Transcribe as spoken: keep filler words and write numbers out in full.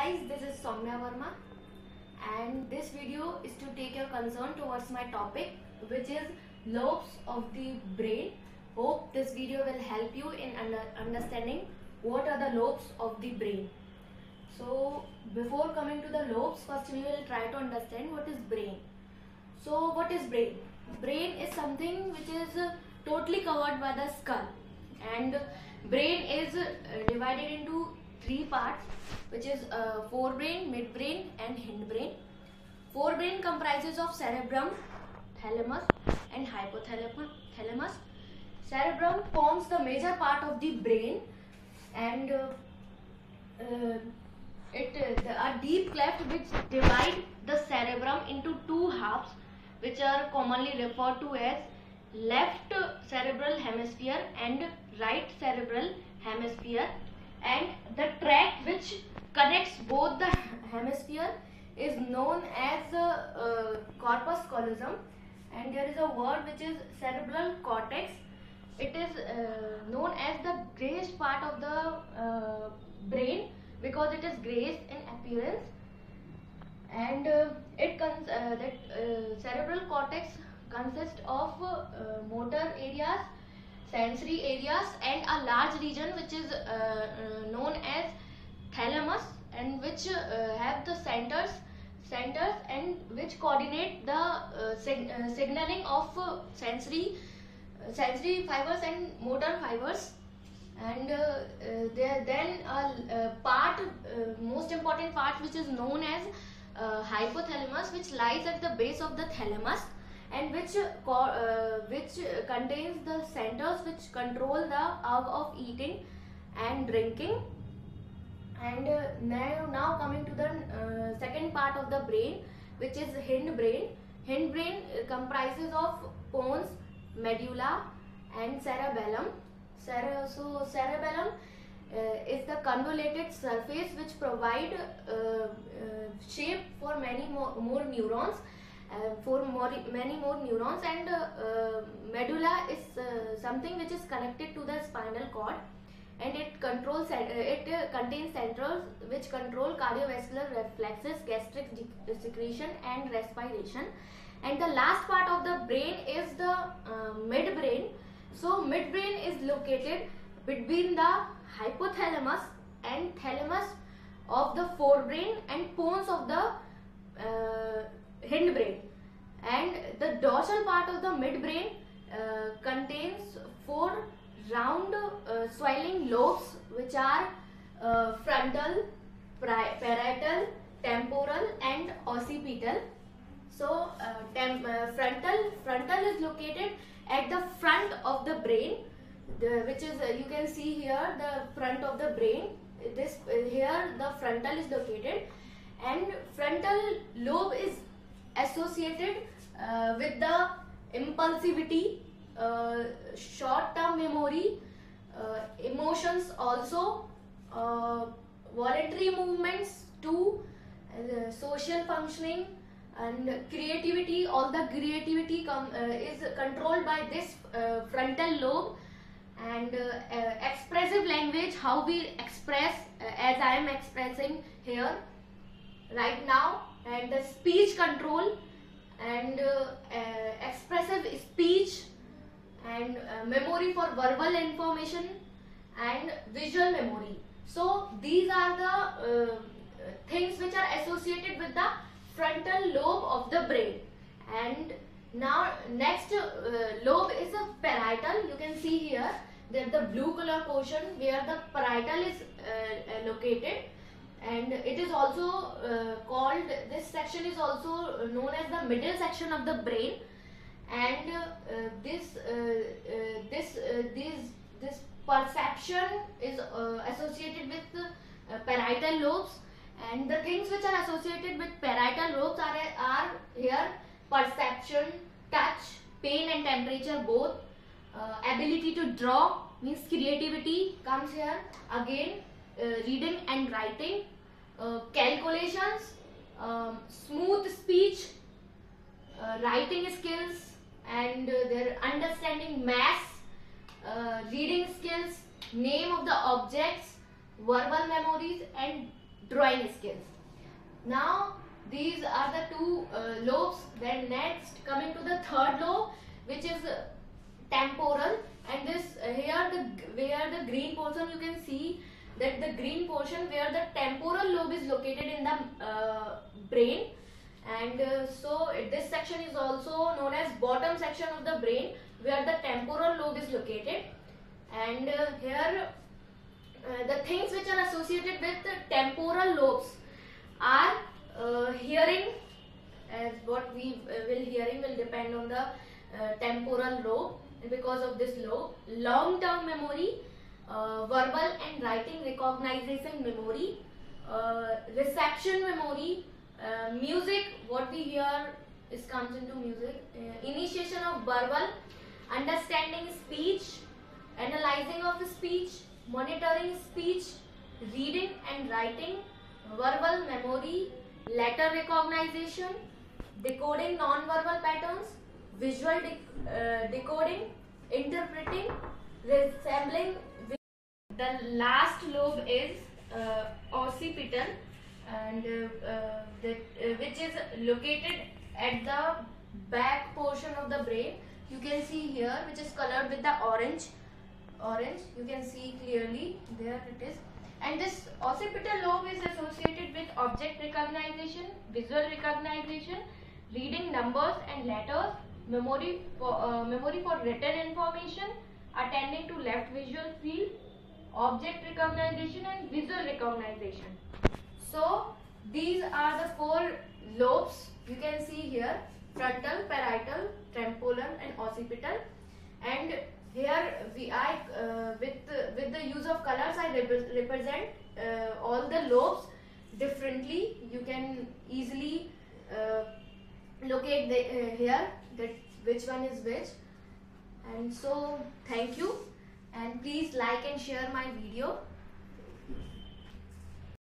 guys, this is Soumya Verma and this video is to take your concern towards my topic, which is lobes of the brain. Hope this video will help you in under understanding what are the lobes of the brain. So before coming to the lobes, first we will try to understand what is brain. So what is brain? Brain is something which is uh, totally covered by the skull, and brain is uh, divided into three parts, which is uh, forebrain, midbrain and hindbrain. Forebrain comprises of cerebrum, thalamus and hypothalamus. Cerebrum forms the major part of the brain, and uh, uh, it uh, a deep cleft which divide the cerebrum into two halves, which are commonly referred to as left cerebral hemisphere and right cerebral hemisphere, and the tract which connects both the hemisphere is known as uh, uh, corpus callosum, and there is a word which is cerebral cortex. It is uh, known as the greyish part of the uh, brain because it is greyish in appearance, and uh, it cons uh, that uh, cerebral cortex consists of uh, motor areas, sensory areas and a large region which is uh, uh, known as thalamus, and which uh, have the centers centers and which coordinate the uh, sig uh, signaling of uh, sensory uh, sensory fibers and motor fibers. And uh, uh, there then a uh, part uh, most important part which is known as uh, hypothalamus, which lies at the base of the thalamus, and which uh, uh, which contains the centers which control the urge of eating and drinking. And uh, now now coming to the uh, second part of the brain, which is hindbrain. Hindbrain uh, comprises of pons, medulla and cerebellum. Cere so cerebellum uh, is the convoluted surface which provide uh, uh, shape for many more, more neurons. Uh, for more, many more neurons, and uh, uh, medulla is uh, something which is connected to the spinal cord, and it controls uh, it uh, contains centers which control cardiovascular reflexes, gastric secretion and respiration. And the last part of the brain is the uh, midbrain. So midbrain is located between the hypothalamus and thalamus of the forebrain and pons of the uh, hindbrain, and the dorsal part of the midbrain uh, contains four round uh, swelling lobes, which are uh, frontal, parietal, temporal and occipital. So uh, tem uh, frontal frontal is located at the front of the brain, the, which is uh, you can see here the front of the brain. This uh, here the frontal is located, and frontal lobe is associated uh, with the impulsivity, uh, short-term memory, uh, emotions also, uh, voluntary movements too, uh, social functioning and creativity. All the creativity com uh, is controlled by this uh, frontal lobe. And uh, uh, expressive language, how we express uh, as I am expressing here right now, and the speech control and uh, uh, expressive speech, and uh, memory for verbal information and visual memory. So these are the uh, things which are associated with the frontal lobe of the brain. And now next uh, lobe is a parietal. You can see here that the blue color portion where the parietal is uh, located, and it is also uh, called, this section is also known as the middle section of the brain. And uh, this uh, uh, this uh, this this perception is uh, associated with uh, parietal lobes, and the things which are associated with parietal lobes are are here perception, touch, pain and temperature both, uh, ability to draw means creativity comes here again, uh, reading and writing, uh, calculations, um, smooth speech, uh, writing skills, and uh, their understanding maths, uh, reading skills, name of the objects, verbal memories and drawing skills. Now these are the two uh, lobes. Then next coming to the third lobe, which is uh, temporal, and this uh, here the where the green portion, you can see that the green portion where the temporal lobe is located in the uh, brain. And uh, so this section is also known as bottom section of the brain, where the temporal lobe is located. And uh, here uh, the things which are associated with the temporal lobes are uh, hearing, as what we uh, will hearing will depend on the uh, temporal lobe, and because of this lobe, long term memory, uh, verbal and writing recognition memory, uh, reception memory, uh, music, what we hear is comes into music, uh, initiation of verbal, understanding speech, analyzing of speech, monitoring speech, reading and writing, verbal memory, letter recognition, decoding non-verbal patterns, visual de uh, decoding, interpreting, resembling. The last lobe is uh, occipital, and uh, uh, the, uh, which is located at the back portion of the brain. You can see here, which is colored with the orange. Orange, you can see clearly, there it is. And this occipital lobe is associated with object recognition, visual recognition, reading numbers and letters, memory for uh, memory for written information, attending to left visual field, object recognition and visual recognition. So these are the four lobes you can see here: frontal, parietal, temporal and occipital. And here we I uh, with uh, with the use of colors I rep represent uh, all the lobes differently. You can easily uh, locate the uh, here that which one is which. And so thank you, and please like and share my video.